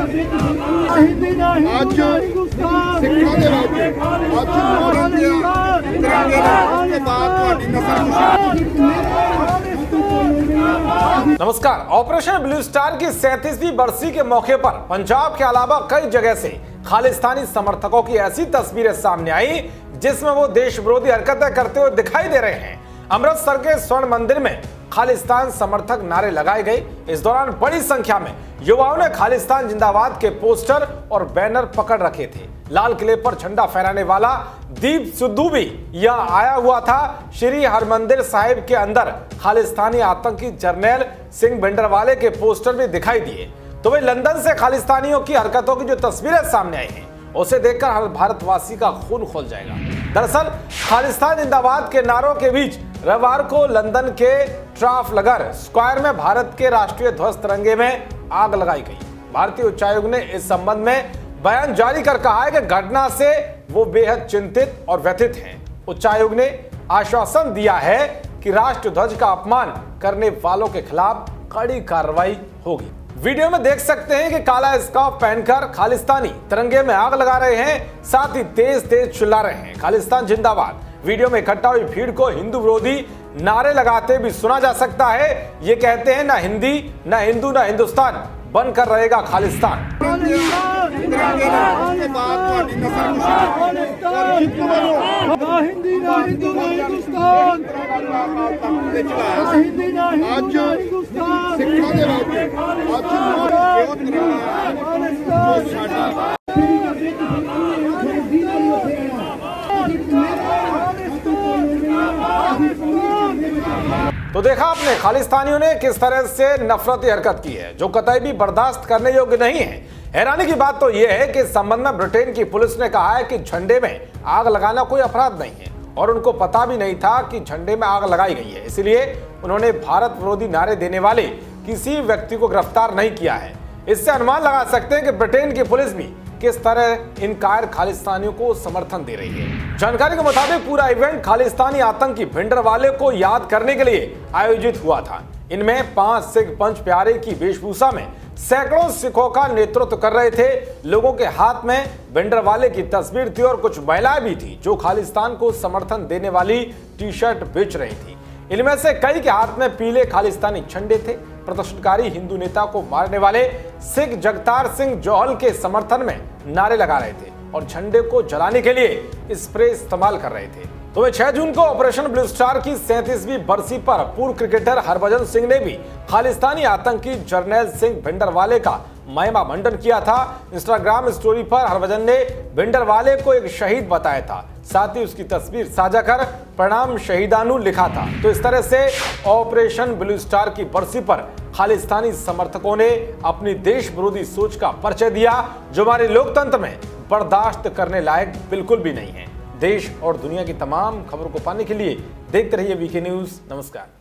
नमस्कार। Operation blue star की 37वीं बरसी के मौके पर पंजाब के अलावा कई जगह से खालिस्तानी समर्थकों की ऐसी तस्वीरें सामने आई जिसमें वो देश विरोधी हरकतें करते हुए दिखाई दे रहे हैं। अमृतसर के स्वर्ण मंदिर में खालिस्तान समर्थक नारे लगाए गए। इस दौरान बड़ी संख्या में युवाओं ने खालिस्तान जिंदाबाद के पोस्टर और बैनर पकड़ रखे थे। लाल किले पर झंडा फहराने वाला दीप सिद्धू भी यहां आया हुआ था। श्री हरमंदिर साहिब के अंदर खालिस्तानी आतंकी जरनैल सिंह भिंडरवाले के पोस्टर भी दिखाई दिए। तो वे लंदन से खालिस्तानियों की हरकतों की जो तस्वीरें सामने आई हैं उसे देखकर हर भारतवासी का खून खौल जाएगा। दरअसल खालिस्तान जिंदाबाद के नारों के बीच रविवार को लंदन के ट्राफलगर स्क्वायर में भारत के राष्ट्रीय ध्वज तिरंगे में आग लगाई गई। भारतीय उच्चायोग ने इस संबंध में बयान जारी कर कहा है कि घटना से वो बेहद चिंतित और व्यथित हैं। उच्चायोग ने आश्वासन दिया है कि राष्ट्र ध्वज का अपमान करने वालों के खिलाफ कड़ी कार्रवाई होगी। वीडियो में देख सकते हैं कि काला स्कार्फ पहनकर खालिस्तानी तिरंगे में आग लगा रहे हैं, साथ ही तेज तेज चिल्ला रहे हैं खालिस्तान जिंदाबाद। वीडियो में इकट्ठा हुई भीड़ को हिंदू विरोधी नारे लगाते भी सुना जा सकता है। ये कहते हैं ना हिंदी, ना हिंदू, ना हिंदुस्तान, बनकर रहेगा खालिस्तान। तो देखा आपने खालिस्तानियों ने किस तरह से नफरती हरकत की है जो कतई भी बर्दाश्त करने योग्य नहीं है। हैरानी की बात तो यह है कि इस संबंध में ब्रिटेन की पुलिस ने कहा है कि झंडे में आग लगाना कोई अपराध नहीं है और उनको पता भी नहीं था कि झंडे में आग लगाई गई है, इसलिए उन्होंने भारत विरोधी नारे देने वाले किसी व्यक्ति को गिरफ्तार नहीं किया है। इससे अनुमान लगा सकते हैं कि ब्रिटेन की पुलिस भी किस तरह इन कायर खालिस्तानियों को समर्थन दे रही है। जानकारी के मुताबिक पूरा इवेंट खालिस्तानी आतंकी भिंडरवाले को याद करने के लिए आयोजित हुआ था। इनमें 5 सिख पंच प्यारे की वेशभूषा में सैकड़ों सिखों का नेतृत्व कर रहे थे। लोगों के हाथ में भिंडरवाले की तस्वीर थी और कुछ महिलाएं भी थी जो खालिस्तान को समर्थन देने वाली टी शर्ट बेच रही थी। इनमें से कई के हाथ में पीले खालिस्तानी झंडे थे। प्रदर्शनकारी हिंदू नेता को मारने वाले सिख जगतार सिंह जोहल के समर्थन में नारे लगा रहे थे और झंडे को जलाने के लिए स्प्रे इस्तेमाल कर रहे थे। तो 6 जून को ऑपरेशन ब्लू स्टार की 37वीं बरसी पर पूर्व क्रिकेटर हरभजन सिंह ने भी खालिस्तानी आतंकी जरनैल सिंह भिंडरवाले का महिमा मंडन किया था। इंस्टाग्राम स्टोरी पर हरभजन ने भिंडरवाले को एक शहीद बताया था, साथ ही उसकी तस्वीर साझा कर प्रणाम शहीदानु लिखा था। तो इस तरह से ऑपरेशन ब्लू स्टार की बरसी पर खालिस्तानी समर्थकों ने अपनी देश विरोधी सोच का परिचय दिया जो हमारे लोकतंत्र में बर्दाश्त करने लायक बिल्कुल भी नहीं है। देश और दुनिया की तमाम खबरों को पाने के लिए देखते रहिए वीके न्यूज। नमस्कार।